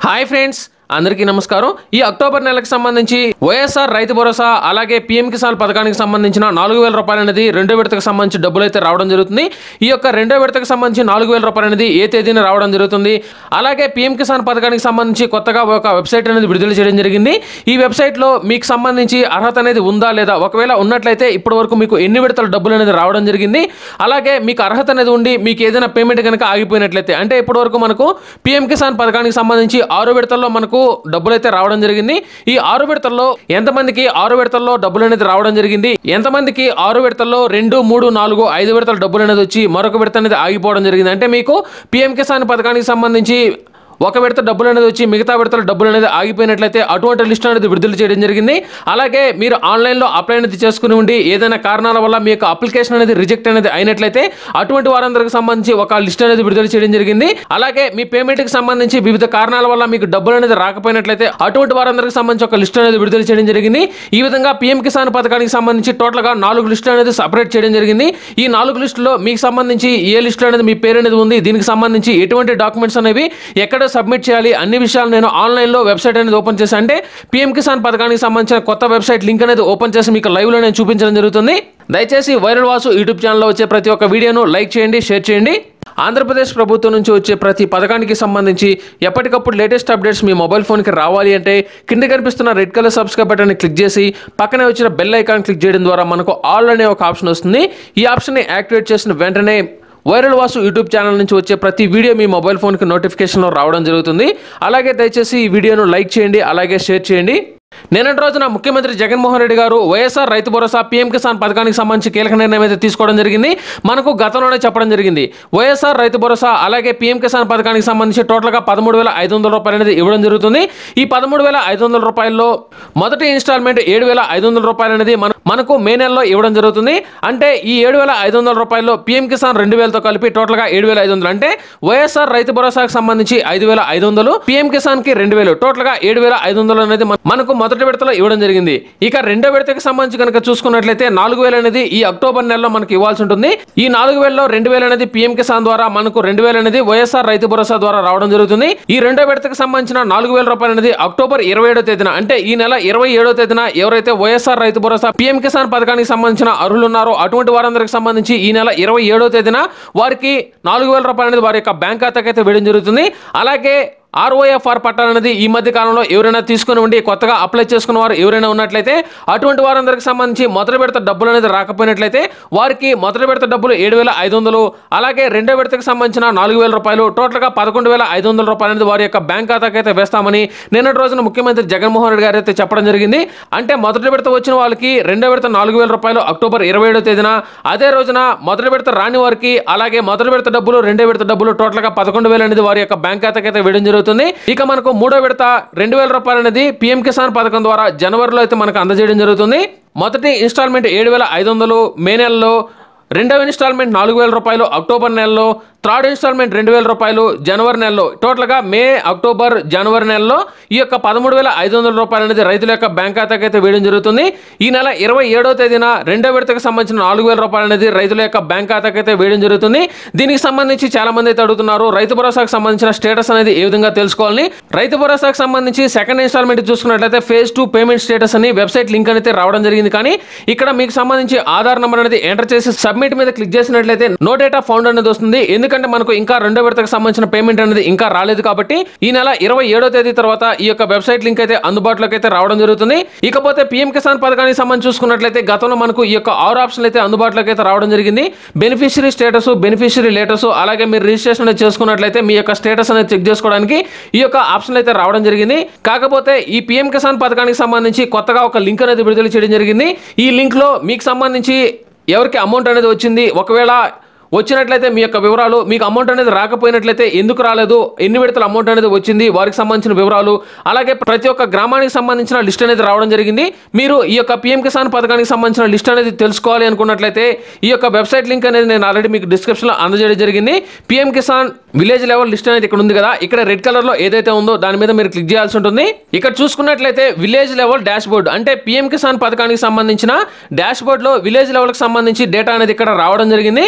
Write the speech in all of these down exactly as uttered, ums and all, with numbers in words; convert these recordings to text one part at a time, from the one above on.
Hi friends, అందరికీ నమస్కారం. ఈ అక్టోబర్ నెలకు సంబంధించి వైఎస్ఆర్ రైతు భరోసా అలాగే పీఎం కిసాన్ పథకానికి సంబంధించిన నాలుగు వేల రూపాయలు అనేది రెండో విడతకు సంబంధించి డబ్బులు అయితే రావడం జరుగుతుంది. ఈ యొక్క రెండో విడతకు సంబంధించి నాలుగు వేల రూపాయలు అనేది ఏ తేదీన రావడం జరుగుతుంది. అలాగే పీఎం కిసాన్ పథకానికి సంబంధించి కొత్తగా ఒక వెబ్సైట్ అనేది విడుదల చేయడం జరిగింది. ఈ వెబ్సైట్లో మీకు సంబంధించి అర్హత అనేది ఉందా లేదా, ఒకవేళ ఉన్నట్లయితే ఇప్పటి వరకు మీకు ఎన్ని విడతల డబ్బులు అనేది రావడం జరిగింది, అలాగే మీకు అర్హత అనేది ఉండి మీకు ఏదైనా పేమెంట్ కనుక ఆగిపోయినట్లయితే, అంటే ఇప్పటి వరకు మనకు పీఎం కిసాన్ పథకానికి సంబంధించి ఆరు విడతల్లో మనకు డబ్బులు అయితే రావడం జరిగింది. ఈ ఆరు విడతల్లో ఎంతమందికి ఆరు విడతల్లో డబ్బులు అనేది రావడం జరిగింది, ఎంతమందికి ఆరు విడతల్లో రెండు మూడు నాలుగు ఐదు విడతల డబ్బులు అనేది వచ్చి మరొక విడత అనేది ఆగిపోవడం జరిగింది. అంటే మీకు పీఎం కిసాన్ పథకానికి సంబంధించి ఒక విడత డబ్బులు అనేది వచ్చి మిగతా విడతల డబ్బులు అనేది ఆగిపోయినట్లయితే అటువంటి లిస్ట్ అనేది విడుదల చేయడం జరిగింది. అలాగే మీరు ఆన్లైన్లో అప్లై అనేది చేసుకుని ఉండి ఏదైనా కారణాల వల్ల మీ యొక్క అప్లికేషన్ అనేది రిజెక్ట్ అనేది అయినట్లయితే అటువంటి వారందరికి సంబంధించి ఒక లిస్ట్ అనేది విడుదల చేయడం జరిగింది. అలాగే మీ పేమెంట్కి సంబంధించి వివిధ కారణాల వల్ల మీకు డబ్బులు అనేది రాకపోయినట్లయితే అటువంటి వారందరికి సంబంధించి ఒక లిస్ట్ అనేది విడుదల చేయడం జరిగింది. ఈ విధంగా పీఎం కిసాన్ పథకానికి సంబంధించి టోటల్గా నాలుగు లిస్టులు అనేది సపరేట్ చేయడం జరిగింది. ఈ నాలుగు లిస్టులో మీకు సంబంధించి ఏ లిస్ట్ అనేది మీ పేరు అనేది ఉంది, దీనికి సంబంధించి ఎటువంటి డాక్యుమెంట్స్ అనేవి ఎక్కడ సబ్మిట్ చేయాలి, అన్ని విషయాలు నేను ఆన్లైన్లో వెబ్సైట్ అనేది ఓపెన్ చేసి, అంటే పీఎం కిసాన్ పథకానికి సంబంధించిన కొత్త వెబ్సైట్ లింక్ అనేది ఓపెన్ చేసి మీకు లైవ్లో నేను చూపించడం జరుగుతుంది. దయచేసి వైరల్ వాసు యూట్యూబ్ ఛానల్లో వచ్చే ప్రతి ఒక్క వీడియోను లైక్ చేయండి, షేర్ చేయండి. ఆంధ్రప్రదేశ్ ప్రభుత్వం నుంచి వచ్చే ప్రతి పథకానికి సంబంధించి ఎప్పటికప్పుడు లేటెస్ట్ అప్డేట్స్ మీ మొబైల్ ఫోన్కి రావాలి అంటే కింద కనిపిస్తున్న రెడ్ కలర్ సబ్స్క్రైబ్ బటన్ని క్లిక్ చేసి పక్కనే వచ్చిన బెల్ ఐకాన్ క్లిక్ చేయడం ద్వారా మనకు ఆల్ అనే ఒక ఆప్షన్ వస్తుంది. ఈ ఆప్షన్ని యాక్టివేట్ చేసిన వెంటనే వైరల్ వాసు యూట్యూబ్ ఛానల్ నుంచి వచ్చే ప్రతి వీడియో మీ మొబైల్ ఫోన్కి నోటిఫికేషన్లో రావడం జరుగుతుంది. అలాగే దయచేసి ఈ వీడియోను లైక్ చేయండి, అలాగే షేర్ చేయండి. నిన్నటి రోజున ముఖ్యమంత్రి జగన్మోహన్ రెడ్డి గారు వైఎస్ఆర్ రైతు భరోసా పీఎం కిసాన్ పథకానికి సంబంధించి కీలక నిర్ణయం అయితే తీసుకోవడం జరిగింది. మనకు గతంలోనే చెప్పడం జరిగింది, వైఎస్ఆర్ రైతు భరోసా అలాగే పీఎం కిసాన్ పథకానికి సంబంధించి టోటల్గా పదమూడు వేల ఐదు వందల రూపాయలు అనేది ఇవ్వడం జరుగుతుంది. ఈ పదమూడు వేల ఐదు వందల రూపాయల్లో మొదటి ఇన్స్టాల్మెంట్ ఏడు వేల ఐదు వందల రూపాయలు అనేది మన మనకు మే నెలలో ఇవ్వడం జరుగుతుంది. అంటే ఈ ఏడు వేల ఐదు వందల రూపాయల్లో పీఎం కిసాన్ రెండు వేలతో కలిపి టోటల్గా ఏడు వేల ఐదు వందలు, అంటే వైఎస్ఆర్ రైతు భరోసాకు సంబంధించి ఐదు వేల ఐదు వందలు, పీఎం కిసాన్ కి రెండు వేలు, టోటల్గా ఏడు వేల ఐదు వందలు అనేది మనకు మొదటి విడతలో ఇవ్వడం జరిగింది. ఇక రెండో విడతకి సంబంధించి కనుక చూసుకున్నట్లయితే నాలుగు వేలు అనేది ఈ అక్టోబర్ నెలలో మనకు ఇవ్వాల్సి ఉంటుంది. ఈ నాలుగు వేలలో రెండు వేలు అనేది పీఎం కిసాన్ ద్వారా, మనకు రెండు వేలు అనేది వైఎస్ఆర్ రైతు భరోసా ద్వారా రావడం జరుగుతుంది. ఈ రెండో విడతకి సంబంధించిన నాలుగు వేల రూపాయలు అనేది అక్టోబర్ ఇరవై ఏడో తేదీన, అంటే ఈ నెల ఇరవై ఏడో తేదీన ఎవరైతే వైఎస్ఆర్ రైతు భరోసా పీఎం కిసాన్ పథకానికి సంబంధించిన అర్హులు ఉన్నారో అటువంటి వారందరికి సంబంధించి ఈ నెల ఇరవై ఏడో తేదీన వారికి నాలుగు వేల రూపాయలు అనేది వారి యొక్క బ్యాంక్ ఖాతాకి అయితే వేయడం జరుగుతుంది. అలాగే ఆర్ఓఎఫ్ఆర్ పట్టాలు అనేది ఈ మధ్య కాలంలో ఎవరైనా తీసుకుని ఉండి కొత్తగా అప్లై చేసుకున్న వారు ఎవరైనా ఉన్నట్లయితే అటువంటి వారందరికి సంబంధించి మొదటి విడత డబ్బులు అనేది రాకపోయినట్లయితే వారికి మొదటి విడత డబ్బులు ఏడు వేల ఐదు వందలు, అలాగే రెండో విడతకు సంబంధించిన నాలుగు వేల రూపాయలు, టోటల్గా పదకొండు వేల ఐదు వందల రూపాయలు అనేది వారి యొక్క బ్యాంక్ ఖాతాకి అయితే వేస్తామని నిన్నటి రోజున ముఖ్యమంత్రి జగన్మోహన్ రెడ్డి గారు అయితే చెప్పడం జరిగింది. అంటే మొదటి విడత వచ్చిన వాళ్ళకి రెండో విడత నాలుగు వేల రూపాయలు అక్టోబర్ ఇరవై ఏడో తేదీన, అదే రోజున మొదటి విడత రాని వారికి అలాగే మొదటి విడత డబ్బులు రెండో విడత డబ్బులు టోటల్గా పదకొండు వేలు అనేది వారి యొక్క బ్యాంక్ ఖాతాకి అయితే వేయడం జరుగుతుంది. ఇక మనకు మూడో విడత రెండు వేల రూపాయలు అనేది పీఎం కిసాన్ పథకం ద్వారా జనవరిలో అయితే మనకు అందజేయడం జరుగుతుంది. మొదటి ఇన్స్టాల్మెంట్ ఏడు వేల ఐదు వందలు మే నెలలో, రెండవ ఇన్స్టాల్మెంట్ నాలుగు వేల రూపాయలు అక్టోబర్ నెలలో, థర్డ్ ఇన్స్టాల్మెంట్ రెండు వేల రూపాయలు జనవరి నెలలో, టోటల్గా మే అక్టోబర్ జనవరి నెలలో ఈ యొక్క పదమూడు వేల ఐదు వందల రూపాయలు అనేది రైతుల యొక్క బ్యాంక్ ఖాతాకి అయితే వేయడం జరుగుతుంది. ఈ నెల ఇరవై ఏడో తేదీన రెండో విడతకు సంబంధించిన నాలుగు వేల రూపాయలు అనేది రైతుల యొక్క బ్యాంక్ ఖాతాకి అయితే వేయడం జరుగుతుంది. దీనికి సంబంధించి చాలా మంది అయితే అడుగుతున్నారు, రైతు భరోసాకు సంబంధించిన స్టేటస్ అనేది ఏ విధంగా తెలుసుకోవాలని. రైతు భరోసాకు సంబంధించి సెకండ్ ఇన్స్టాల్మెంట్ చూసుకున్నట్లయితే ఫేజ్ టూ పేమెంట్ స్టేటస్ అని వెబ్సైట్ లింక్ అయితే రావడం జరిగింది. కానీ ఇక్కడ మీకు సంబంధించి ఆధార్ నెంబర్ అనేది ఎంటర్ చేసి సబ్మిట్ మీద క్లిక్ చేసినట్లయితే నో డేటా ఫౌండ్ అనేది వస్తుంది. ఎందుకంటే మనకు ఇంకా రెండో విడతకు సంబంధించిన పేమెంట్ అనేది ఇంకా రాలేదు కాబట్టి ఈ నెల ఇరవై ఏడో తేదీ తర్వాత ఈ యొక్క వెబ్సైట్ లింక్ అయితే అందుబాటులోకి అయితే రావడం జరుగుతుంది. ఇకపోతే పీఎం కిసాన్ పథకానికి సంబంధించి చూసుకున్నట్లయితే గతంలో మనకు ఈ యొక్క ఆరు ఆప్షన్లు అయితే అందుబాటులోకి అయితే రావడం జరిగింది. బెనిఫిషియరీ స్టేటస్, బెనిఫిషియరీ లేటస్, అలాగే మీరు రిజిస్ట్రేషన్ అనేది చేసుకున్నట్లయితే మీ యొక్క స్టేటస్ అనేది చెక్ చేసుకోవడానికి ఈ యొక్క ఆప్షన్లు అయితే రావడం జరిగింది. కాకపోతే ఈ పీఎం కిసాన్ పథకానికి సంబంధించి కొత్తగా ఒక లింక్ అనేది విడుదల చేయడం జరిగింది. ఈ లింక్ లో మీకు సంబంధించి ఎవరికి అమౌంట్ అనేది వచ్చింది, ఒకవేళ వచ్చినట్లయితే మీ యొక్క వివరాలు, మీకు అమౌంట్ అనేది రాకపోయినట్లయితే ఎందుకు రాలేదు, ఎన్ని విడతల అమౌంట్ అనేది వచ్చింది, వారికి సంబంధించిన వివరాలు, అలాగే ప్రతి ఒక్క గ్రామానికి సంబంధించిన లిస్ట్ అనేది రావడం జరిగింది. మీరు ఈ యొక్క పీఎం కిసాన్ పథకానికి సంబంధించిన లిస్ట్ అనేది తెలుసుకోవాలి అనుకున్నట్లయితే ఈ యొక్క వెబ్సైట్ లింక్ అనేది నేను ఆల్రెడీ మీకు డిస్క్రిప్షన్లో అందజేయడం జరిగింది. PM Kisan village level list అనేది ఇక్కడ ఉంది కదా, ఇక్కడ రెడ్ కలర్లో ఏదైతే ఉందో దాని మీద మీరు క్లిక్ చేయాల్సి ఉంటుంది. ఇక్కడ చూసుకున్నట్లయితే విలేజ్ లెవెల్ డాష్ బోర్డ్, అంటే పీఎం కిసాన్ పథకానికి సంబంధించిన డాష్ బోర్డ్లో విలేజ్ లెవెల్కి సంబంధించి డేటా అనేది ఇక్కడ రావడం జరిగింది. ఇక్కడ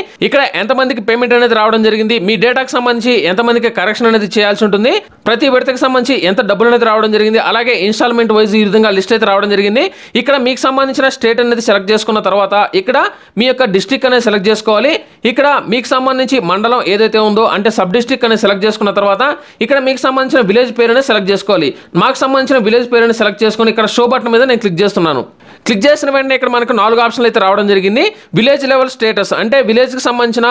ఎంతమందికి పేమెంట్ అనేది రావడం జరిగింది, మీ డేటాకి సంబంధించి ఎంతమందికి కరెక్షన్ అనేది చేయాల్సి ఉంటుంది, ప్రతి విడతకి సంబంధించి ఎంత డబ్బులు అనేది రావడం జరిగింది, అలాగే ఇన్స్టాల్మెంట్ వైజ్ ఈ విధంగా లిస్ట్ అయితే రావడం జరిగింది. ఇక్కడ మీకు సంబంధించిన స్టేట్ అనేది సెలెక్ట్ చేసుకున్న తర్వాత ఇక్కడ మీ యొక్క డిస్ట్రిక్ట్ అనేది సెలెక్ట్ చేసుకోవాలి. ఇక్కడ మీకు సంబంధించి మండలం ఏదైతే ఉందో అంటే సబ్ డిస్ట్రిక్ట్ అనేది సెలెక్ట్ చేసుకున్న తర్వాత ఇక్కడ మీకు సంబంధించిన విలేజ్ పేరు అనేది సెలెక్ట్ చేసుకోవాలి. మాకు సంబంధించిన విలేజ్ పేరు అనేది సెలెక్ట్ చేసుకొని ఇక్కడ షో బటన్ మీద నేను క్లిక్ చేస్తున్నాను. క్లిక్ చేసిన వెంటనే ఇక్కడ మనకు నాలుగు ఆప్షన్లు అయితే రావడం జరిగింది. విలేజ్ లెవెల్ స్టేటస్ అంటే విలేజ్కి సంబంధించిన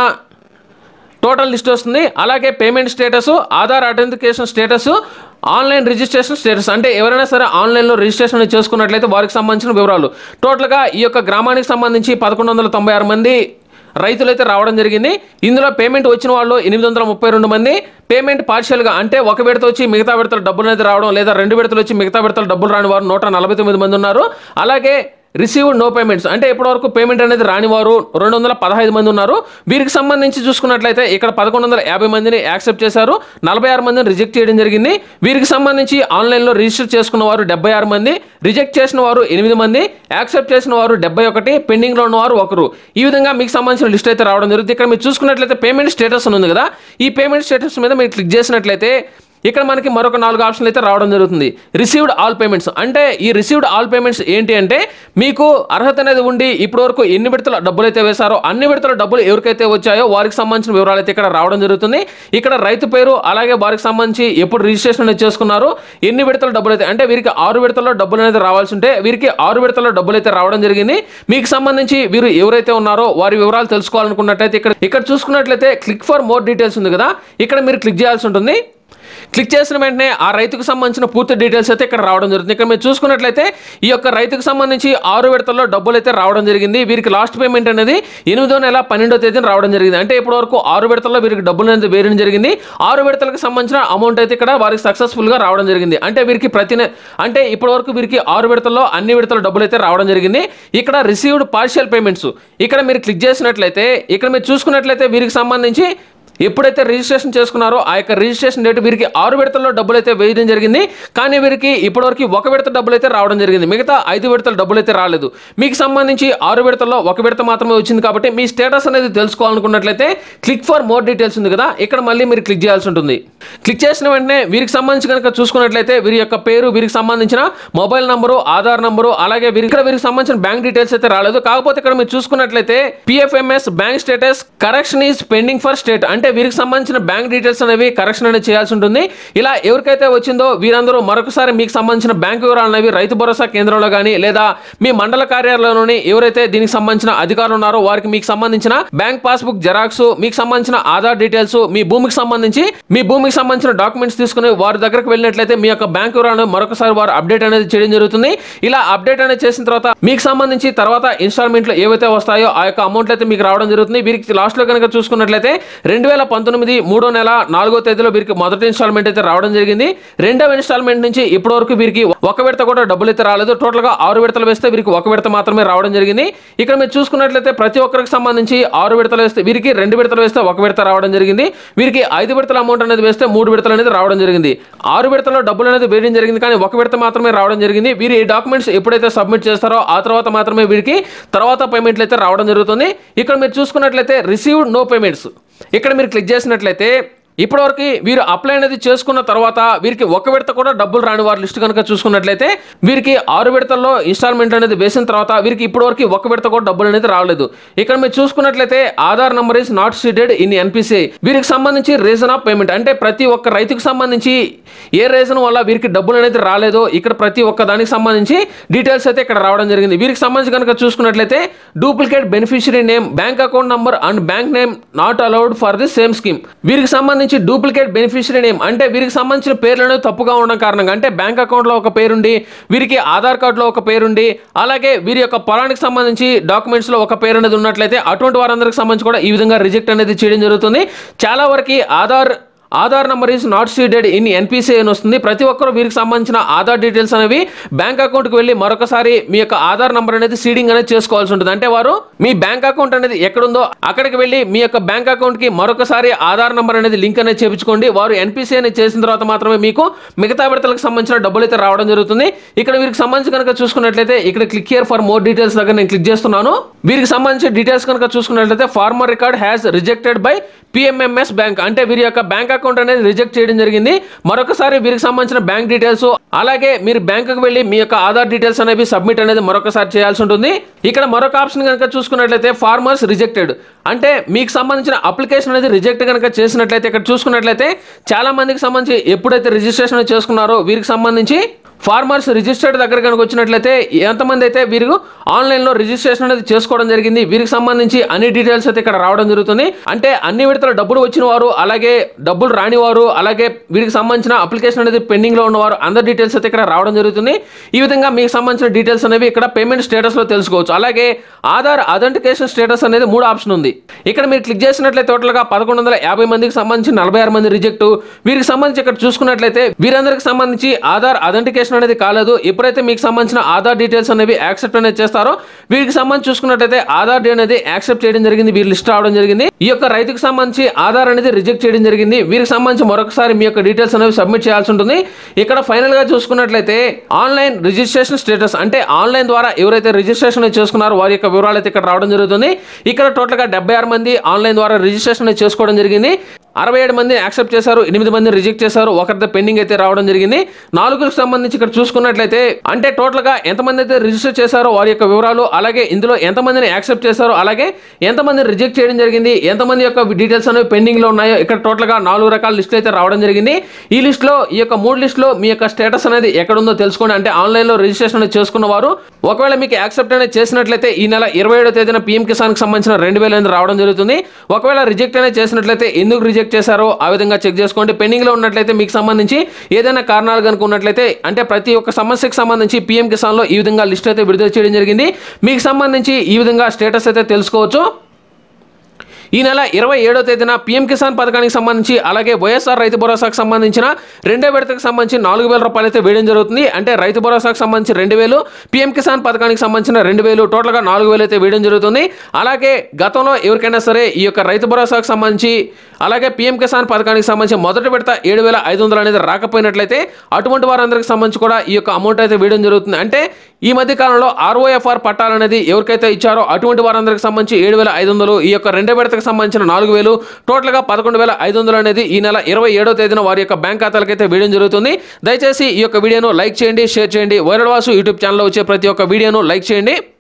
టోటల్ లిస్ట్ వస్తుంది. అలాగే payment status, Aadhaar authentication status, online registration status అంటే ఎవరైనా సరే ఆన్లైన్లో రిజిస్ట్రేషన్ చేసుకున్నట్లయితే వారికి సంబంధించిన వివరాలు. టోటల్గా ఈ యొక్క గ్రామానికి సంబంధించి పదకొండు వందల తొంభై ఆరు మంది రైతులైతే రావడం జరిగింది. ఇందులో పేమెంట్ వచ్చిన వాళ్ళు ఎనిమిది వందల ముప్పై రెండు మంది, పేమెంట్ పార్షియల్గా అంటే ఒక విడత వచ్చి మిగతా విడతలు డబ్బులు అనేది రావడం, లేదా రెండు విడతలు వచ్చి మిగతా విడతలు డబ్బులు రాని వారు నూట నలభై తొమ్మిది మంది ఉన్నారు. అలాగే రిసీవ్డ్ నో పేమెంట్స్ అంటే ఇప్పటివరకు పేమెంట్ అనేది రానివారు రెండు వందల పదహైదు మంది ఉన్నారు. వీరికి సంబంధించి చూసుకున్నట్లయితే ఇక్కడ పదకొండు వందల యాభై మందిని యాక్సెప్ట్ చేశారు, నలభై ఆరు మందిని రిజెక్ట్ చేయడం జరిగింది. వీరికి సంబంధించి ఆన్లైన్లో రిజిస్టర్ చేసుకున్న వారు డెబ్బై ఆరు మంది, రిజెక్ట్ చేసిన వారు ఎనిమిది మంది, యాక్సెప్ట్ చేసిన వారు డెబ్బై ఒకటి, పెండింగ్లో ఉన్నవారు ఒకరు. ఈ విధంగా మీకు సంబంధించిన లిస్ట్ అయితే రావడం జరుగుతుంది. ఇక్కడ మీరు చూసుకున్నట్లయితే పేమెంట్ స్టేటస్ ఉంది కదా, ఈ పేమెంట్ స్టేటస్ మీద మీరు క్లిక్ చేసినట్లయితే ఇక్కడ మనకి మరొక నాలుగు ఆప్షన్లు అయితే రావడం జరుగుతుంది. రిసీవ్డ్ ఆల్ పేమెంట్స్ అంటే ఈ రిసీవ్డ్ ఆల్ పేమెంట్స్ ఏంటి అంటే మీకు అర్హత అనేది ఉండి ఇప్పటివరకు ఎన్ని విడతల డబ్బులు అయితే వేశారో అన్ని విడతల డబ్బులు ఎవరికైతే వచ్చాయో వారికి సంబంధించిన వివరాలు అయితే ఇక్కడ రావడం జరుగుతుంది. ఇక్కడ రైతు పేరు, అలాగే వారికి సంబంధించి ఎప్పుడు రిజిస్ట్రేషన్ అనేది చేసుకున్నారు, ఎన్ని విడతల డబ్బులు అయితే అంటే వీరికి ఆరు విడతల్లో డబ్బులు అనేది రావాల్సి ఉంటే వీరికి ఆరు విడతల్లో డబ్బులు అయితే రావడం జరిగింది. మీకు సంబంధించి వీరు ఎవరైతే ఉన్నారో వారి వివరాలు తెలుసుకోవాలనుకున్నట్లయితే ఇక్కడ ఇక్కడ చూసుకున్నట్లయితే క్లిక్ ఫర్ మోర్ డీటెయిల్స్ ఉంది కదా, ఇక్కడ మీరు క్లిక్ చేయాల్సి ఉంటుంది. క్లిక్ చేసిన వెంటనే ఆ రైతుకు సంబంధించిన పూర్తి డీటెయిల్స్ అయితే ఇక్కడ రావడం జరుగుతుంది. ఇక్కడ మీరు చూసుకున్నట్లయితే ఈ యొక్క రైతుకు సంబంధించి ఆరు విడతల్లో డబ్బులు అయితే రావడం జరిగింది. వీరికి లాస్ట్ పేమెంట్ అనేది ఎనిమిదో నెల పన్నెండో తేదీన రావడం జరిగింది. అంటే ఇప్పటి వరకు ఆరు విడతల్లో వీరికి డబ్బులు అనేది వేయడం జరిగింది. ఆరు విడతలకు సంబంధించిన అమౌంట్ అయితే ఇక్కడ వారికి సక్సెస్ఫుల్గా రావడం జరిగింది. అంటే వీరికి ప్రతి అంటే ఇప్పటి వరకు వీరికి ఆరు విడతల్లో అన్ని విడతల డబ్బులు అయితే రావడం జరిగింది. ఇక్కడ రిసీవ్డ్ పార్షియల్ పేమెంట్స్ ఇక్కడ మీరు క్లిక్ చేసినట్లయితే ఇక్కడ మీరు చూసుకున్నట్లయితే వీరికి సంబంధించి ఎప్పుడైతే రిజిస్ట్రేషన్ చేసుకున్నారో ఆ యొక్క రిజిస్ట్రేషన్ డేట్ వీరికి ఆరు విడతల్లో డబ్బులు అయితే వేయడం జరిగింది. కానీ వీరికి ఇప్పటివరకు ఒక విడత డబ్బులు అయితే రావడం జరిగింది, మిగతా ఐదు విడతల డబ్బులు అయితే రాలేదు. మీకు సంబంధించి ఆరు విడతల్లో ఒక విడత మాత్రమే వచ్చింది. కాబట్టి మీ స్టేటస్ అనేది తెలుసుకోవాలనుకున్నట్లయితే క్లిక్ ఫర్ మోర్ డీటెయిల్స్ ఉంది కదా, ఇక్కడ మళ్ళీ మీరు క్లిక్ చేయాల్సి ఉంటుంది. క్లిక్ చేసిన వెంటనే వీరికి సంబంధించి కనుక చూసుకున్నట్లయితే వీరి యొక్క పేరు, వీరికి సంబంధించిన మొబైల్ నంబరు, ఆధార్ నంబరు, అలాగే వీరికి ఇక్కడ వీరికి సంబంధించిన బ్యాంక్ డీటెయిల్స్ అయితే రాలేదు. కాకపోతే ఇక్కడ మీరు చూసుకున్నట్లయితే PFMS bank status correction is pending for state అంటే వీరికి సంబంధించిన బ్యాంక్ డీటెయిల్స్ అనేవి కరెక్షన్ అనేది చేయాల్సి ఉంటుంది. ఇలా ఎవరికైతే వచ్చిందో వీరందరూ మరొకసారి మీకు సంబంధించిన బ్యాంక్ వివరాలు అనేవి రైతు భరోసా కేంద్రంలో కానీ లేదా మీ మండల కార్యాలయంలోని ఎవరైతే దీనికి సంబంధించిన అధికారులు ఉన్నారో వారికి మీకు సంబంధించిన బ్యాంక్ పాస్బుక్ జెరాక్స్, మీకు సంబంధించిన ఆధార్ డీటెయిల్స్, మీ భూమికి సంబంధించి మీ భూమికి సంబంధించిన డాక్యుమెంట్స్ తీసుకుని వారి దగ్గరకు వెళ్ళినట్లయితే మీ యొక్క బ్యాంక్ వివరాలను మరొకసారి వారు అప్డేట్ అనేది చేయడం జరుగుతుంది. ఇలా అప్డేట్ అనేది చేసిన తర్వాత మీకు సంబంధించి తర్వాత ఇన్స్టాల్మెంట్లు ఏవైతే వస్తాయో ఆ యొక్క అమౌంట్ అయితే మీకు రావడం జరుగుతుంది. వీరికి లాస్ట్ లో కనుక చూసుకున్నట్లయితే రెండు వేల పంతొమ్మిది మూడో నెల నాలుగో తేదీలో వీరికి మొదటి ఇన్స్టాల్మెంట్ అయితే రావడం జరిగింది. రెండవ ఇన్స్టాల్మెంట్ నుంచి ఇప్పటి వరకు వీరికి ఒక విడత కూడా డబ్బులు అయితే రాలేదు. టోటల్ గా ఆరు విడతలు వేస్తే వీరికి ఒక విడత మాత్రమే రావడం జరిగింది. ఇక్కడ మీరు చూసుకున్నట్లయితే ప్రతి ఒక్కరికి సంబంధించి ఆరు విడతలు వేస్తే వీరికి రెండు విడతలు వేస్తే ఒక విడత రావడం జరిగింది. వీరికి ఐదు విడతల అమౌంట్ అనేది వేస్తే మూడు విడతలు అనేది రావడం జరిగింది. ఆరు విడతలో డబ్బులు అనేది వేయడం జరిగింది, కానీ ఒక విడత మాత్రమే రావడం జరిగింది. వీరి ఈ డాక్యుమెంట్స్ ఎప్పుడైతే సబ్మిట్ చేస్తారో ఆ తర్వాత మాత్రమే వీరికి తర్వాత పేమెంట్లు అయితే రావడం జరుగుతుంది. ఇక్కడ మీరు చూసుకున్నట్లయితే రిసీవ్డ్ నో పేమెంట్స్ ఇక్కడ మీరు క్లిక్ చేసినట్లయితే ఇప్పటివరకు వీరు అప్లై అనేది చేసుకున్న తర్వాత వీరికి ఒక విడత కూడా డబ్బులు రాని వారి లిస్ట్ కనుక చూసుకున్నట్లయితే వీరికి ఆరు విడతల్లో ఇన్స్టాల్మెంట్ అనేది వేసిన తర్వాత వీరికి ఇప్పటివరకు ఒక విడత కూడా డబ్బులు అనేది రాలేదు. ఇక్కడ మీరు చూసుకున్నట్లయితే Aadhaar number is not seeded in NPCI వీరికి సంబంధించి రీజన్ ఆఫ్ పేమెంట్ అంటే ప్రతి ఒక్క రైతుకు సంబంధించి ఏ రీజన్ వల్ల వీరికి డబ్బులు అనేది రాలేదో ఇక్కడ ప్రతి ఒక్క దానికి సంబంధించి డీటెయిల్స్ అయితే ఇక్కడ రావడం జరిగింది. వీరికి సంబంధించి కనుక చూసుకున్నట్లయితే duplicate beneficiary name, bank account number and bank name not allowed for the same scheme వీరికి సంబంధించి డూప్లికేట్ బెనిఫిషియరీ నేమ్ అంటే వీరికి సంబంధించిన పేర్లను తప్పుగా ఉండడం కారణంగా అంటే బ్యాంక్ అకౌంట్ లో ఒక పేరుండి వీరికి ఆధార్ కార్డులో ఒక పేరుండి అలాగే వీరి యొక్క పొలానికి సంబంధించి డాక్యుమెంట్స్ లో ఒక పేరు అనేది ఉన్నట్లయితే అటువంటి వారందరికి సంబంధించి కూడా ఈ విధంగా రిజెక్ట్ అనేది చేయడం జరుగుతుంది. చాలా వరకు Aadhaar Aadhaar number is not seeded in NPCI అని వస్తుంది. ప్రతి ఒక్కరు వీరికి సంబంధించిన ఆధార్ డీటెయిల్స్ అనేవి బ్యాంక్ అకౌంట్కి వెళ్ళి మరొకసారి మీ యొక్క ఆధార్ నంబర్ అనేది సీడింగ్ అనేది చేసుకోవాల్సి ఉంటుంది. అంటే వారు మీ బ్యాంక్ అకౌంట్ అనేది ఎక్కడుందో అక్కడికి వెళ్ళి మీ యొక్క బ్యాంక్ అకౌంట్కి మరొకసారి ఆధార్ నంబర్ అనేది లింక్ అనేది చేయించుకోండి. వారు ఎన్పిసిఐ అనేది చేసిన తర్వాత మాత్రమే మీకు మిగతా విడతలకు సంబంధించిన డబ్బులు అయితే రావడం జరుగుతుంది. ఇక్కడ వీరికి సంబంధించి కనుక చూసుకున్నట్లయితే ఇక్కడ click here for more details దగ్గర నేను క్లిక్ చేస్తున్నాను. వీరికి సంబంధించిన డీటెయిల్స్ కనుక చూసుకున్నట్లయితే farmer record has rejected by PMMS bank, అంటే వీరి యొక్క బ్యాంక్ అకౌంట్ అనేది రిజెక్ట్ చేయడం జరిగింది. మరొకసారి వీరికి సంబంధించిన బ్యాంక్ డీటెయిల్స్ అలాగే మీరు బ్యాంకుకు వెళ్ళి మీ యొక్క ఆధార్ డీటెయిల్స్ అనేవి సబ్మిట్ అనేది మరొకసారి చేయాల్సి ఉంటుంది. ఇక్కడ మరొక ఆప్షన్ కనుక చూసుకున్నట్లయితే ఫార్మర్స్ రిజెక్టెడ్, అంటే మీకు సంబంధించిన అప్లికేషన్ అనేది రిజెక్ట్ కనుక చేసినట్లయితే ఇక్కడ చూసుకున్నట్లయితే చాలా మందికి సంబంధించి ఎప్పుడైతే రిజిస్ట్రేషన్ చేసుకున్నారో వీరికి సంబంధించి ఫార్మర్స్ రిజిస్టర్డ్ దగ్గర కనుక వచ్చినట్లయితే ఎంతమంది అయితే వీరు ఆన్లైన్లో రిజిస్ట్రేషన్ అనేది చేసుకోవడం జరిగింది, వీరికి సంబంధించి అన్ని డీటెయిల్స్ అయితే ఇక్కడ రావడం జరుగుతుంది. అంటే అన్ని విడతల డబ్బులు వచ్చిన వారు అలాగే డబ్బులు రాని వారు అలాగే వీరికి సంబంధించిన అప్లికేషన్ అనేది పెండింగ్లో ఉన్నవారు అందరి డీటెయిల్స్ అయితే ఇక్కడ రావడం జరుగుతుంది. ఈ విధంగా మీకు సంబంధించిన డీటెయిల్స్ అనేవి ఇక్కడ పేమెంట్ స్టేటస్లో తెలుసుకోవచ్చు. అలాగే ఆధార్ అథెంటికేషన్ స్టేటస్ అనేది మూడు ఆప్షన్ ఉంది. ఇక్కడ మీరు క్లిక్ చేసినట్లయితే టోటల్గా పదకొండు వందల యాభై మందికి సంబంధించి నలభై ఆరు మంది రిజెక్ట్. వీరికి సంబంధించి ఇక్కడ చూసుకున్నట్లయితే వీరందరికి సంబంధించి ఆధార్ అథెంటికేషన్ అనేది కాలేదు. ఎప్పుడైతే మీకు సంబంధించిన ఆధార్ డీటెయిల్స్ అనేవి యాక్సెప్ట్ అనేది చేస్తారో వీరికి సంబంధించి చూసుకున్నట్లయితే ఆధార్ అనేది యాక్సెప్ట్ చేయడం జరిగింది, వీరు లిస్ట్ రావడం జరిగింది. ఈ యొక్క రైతుకు సంబంధించి ఆధార్ అనేది రిజెక్ట్ చేయడం జరిగింది. వీరికి సంబంధించి మరొకసారి మీ యొక్క డీటెయిల్స్ అనేవి సబ్మిట్ చేయాల్సి ఉంటుంది. ఇక్కడ ఫైనల్ గా చూసుకున్నట్లయితే ఆన్లైన్ రిజిస్ట్రేషన్ స్టేటస్, అంటే ఆన్లైన్ ద్వారా ఎవరైతే రిజిస్ట్రేషన్ చేసుకున్నారో వారి యొక్క వివరాలు అయితే ఇక్కడ రావడం జరుగుతుంది. ఇక్కడ టోటల్ గా డెబ్బై ఆరు మంది ఆన్లైన్ ద్వారా రిజిస్ట్రేషన్ చేసుకోవడం జరిగింది. అరవై ఏడు మంది యాక్సెప్ట్ చేశారు, ఎనిమిది మంది రిజెక్ట్ చేశారు, ఒకరితో పెండింగ్ అయితే రావడం జరిగింది. నాలుగుకు సంబంధించి ఇక్కడ చూసుకున్నట్లయితే అంటే టోటల్ గా ఎంతమంది అయితే రిజిస్టర్ చేశారో వారి యొక్క వివరాలు అలాగే ఇందులో ఎంతమందిని యాక్సెప్ట్ చేశారో అలాగే ఎంతమంది రిజెక్ట్ చేయడం జరిగింది, ఎంతమంది యొక్క డీటెయిల్స్ అనేవి పెండింగ్ లో ఉన్నాయో ఇక్కడ టోటల్ గా నాలుగు రకాల లిస్ట్ అయితే రావడం జరిగింది. ఈ లిస్ట్ లో ఈ యొక్క మూడు లిస్ట్ లో మీ యొక్క స్టేటస్ అనేది ఎక్కడ ఉందో తెలుసుకోండి. అంటే ఆన్లైన్ లో రిజిస్ట్రేషన్ అనేది చేసుకున్న వారు ఒకవేళ మీకు యాక్సెప్ట్ అనేది చేసినట్లయితే ఈ నెల ఇరవై ఏడో తేదీన పీఎం కిసాన్ కి సంబంధించిన రెండు వేలు అనేది రావడం జరుగుతుంది. ఒకవేళ రిజెక్ట్ అనేది చేసినట్లయితే ఎందుకు రిజెక్ట్ చేశారో ఆ విధంగా చెక్ చేసుకోండి. పెండింగ్ లో ఉన్నట్లయితే మీకు సంబంధించి ఏదైనా కారణాలు కనుక ఉన్నట్లయితే అంటే ప్రతి ఒక్క సమస్యకు సంబంధించి పీఎం కిసాన్ లో ఈ విధంగా లిస్ట్ అయితే విడుదల చేయడం జరిగింది. మీకు సంబంధించి ఈ విధంగా స్టేటస్ అయితే తెలుసుకోవచ్చు. ఈ నెల ఇరవై ఏడో తేదీన పీఎం కిసాన్ పథకానికి సంబంధించి అలాగే వైఎస్ఆర్ రైతు భరోసాకు సంబంధించిన రెండో విడతకు సంబంధించి నాలుగు వేల రూపాయలు అయితే వేయడం జరుగుతుంది. అంటే రైతు భరోసాకు సంబంధించి రెండు వేలు పీఎం కిసాన్ పథకానికి సంబంధించిన రెండు వేలు టోటల్గా నాలుగు వేలు అయితే వేయడం జరుగుతుంది. అలాగే గతంలో ఎవరికైనా సరే ఈ యొక్క రైతు భరోసాకు సంబంధించి అలాగే పీఎం కిసాన్ పథకానికి సంబంధించి మొదటి విడత ఏడు వేల ఐదు వందలు అనేది రాకపోయినట్లయితే అటువంటి వారందరికి సంబంధించి కూడా ఈ యొక్క అమౌంట్ అయితే వేయడం జరుగుతుంది. అంటే ఈ మధ్య కాలంలో ఆర్ఓఎఫ్ఆర్ పట్టాలు అనేది ఎవరికైతే ఇచ్చారో అటువంటి వారందరికి సంబంధించి ఏడు వేల ఐదు వందలు ఈ యొక్క రెండో విడతకు సంబంధించిన నాలుగు వేలు టోటల్గా పదకొండు వేల ఐదు వందలు అనేది ఈ నెల ఇరవై ఏడో తేదీన వారి యొక్క బ్యాంక్ ఖాతాలకైతే వేయడం జరుగుతుంది. దయచేసి ఈ యొక్క వీడియోను లైక్ చేయండి, షేర్ చేయండి. వైరల్ వాసు యూట్యూబ్ ఛానల్లో వచ్చే ప్రతి ఒక్క వీడియోను లైక్ చేయండి.